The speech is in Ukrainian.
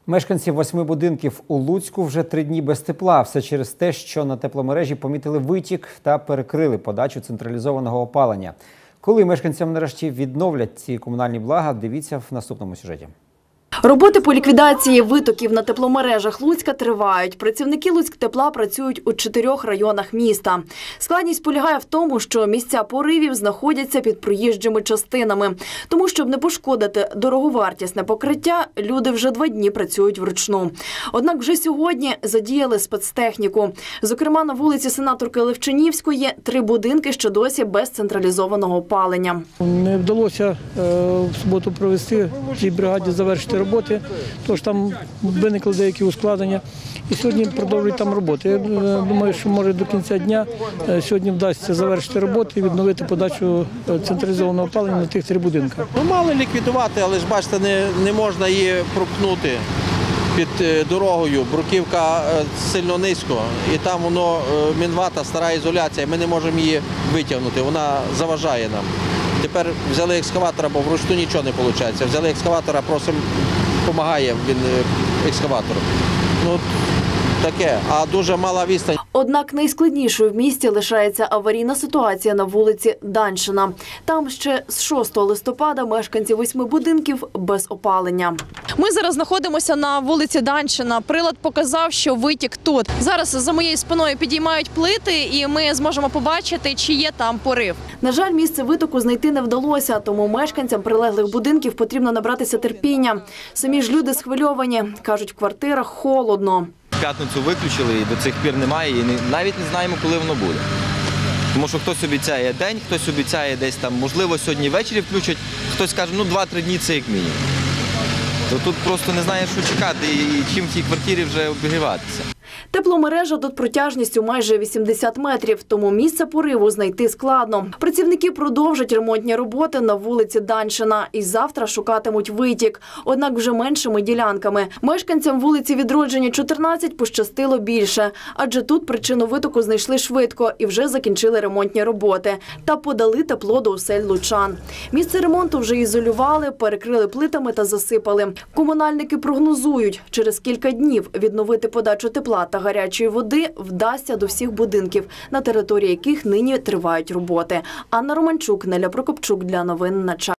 Мешканці 8 будинків у Луцьку вже 3 дні без тепла. Все через те, що на тепломережі помітили витік та перекрили подачу централізованого опалення. Коли мешканцям нарешті відновлять ці комунальні блага, дивіться в наступному сюжеті. Роботи по ліквідації витоків на тепломережах Луцька тривають. Працівники Луцьктепла працюють у 4 районах міста. Складність полягає в тому, що місця поривів знаходяться під проїжджими частинами. Тому, щоб не пошкодити дороговартісне покриття, люди вже 2 дні працюють вручну. Однак вже сьогодні задіяли спецтехніку. Зокрема, на вулиці Сенаторки Левченівської 3 будинки, що досі без централізованого опалення. Не вдалося в суботу провести в цій бригаді, завершити роботи, тож там виникли деякі ускладнення. І сьогодні продовжують там роботи. Я думаю, що може до кінця дня сьогодні вдасться завершити роботи і відновити подачу централізованого опалення на тих 3 будинки. Мали ліквідувати, але ж бачите, не можна її пропнути під дорогою. Бруківка сильно низько і там воно мінвата, стара ізоляція, ми не можемо її витягнути, вона заважає нам. Тепер взяли екскаватора, бо вручну нічого не виходить. Взяли екскаватора, просимо, допомагає він екскаватору. Ну, таке, а дуже мала відстань. Однак найскладнішою в місті лишається аварійна ситуація на вулиці Даншина. Там ще з 6 листопада мешканці 8 будинків без опалення. Ми зараз знаходимося на вулиці Даншина. Прилад показав, що витік тут. Зараз за моєю спиною підіймають плити і ми зможемо побачити, чи є там порив. На жаль, місце витоку знайти не вдалося, тому мешканцям прилеглих будинків потрібно набратися терпіння. Самі ж люди схвильовані. Кажуть, в квартирах холодно. В п'ятницю виключили і до цих пір немає, і навіть не знаємо, коли воно буде. Тому що хтось обіцяє день, хтось обіцяє десь там, можливо, сьогодні ввечері включать, хтось каже, ну 2-3 дні це як мінімум. То тут просто не знаєш, що чекати і чим в тій квартирі вже обігріватися. Тепломережа тут протяжністю майже 80 метрів, тому місце пориву знайти складно. Працівники продовжать ремонтні роботи на вулиці Даншина і завтра шукатимуть витік, однак вже меншими ділянками. Мешканцям вулиці Відродження, 14 пощастило більше, адже тут причину витоку знайшли швидко і вже закінчили ремонтні роботи та подали тепло до осель лучан. Місце ремонту вже ізолювали, перекрили плитами та засипали. Комунальники прогнозують, через кілька днів відновити подачу тепла та гарячої води вдасться до всіх будинків, на території яких нині тривають роботи. Анна Романчук, Неля Прокопчук для новин на час.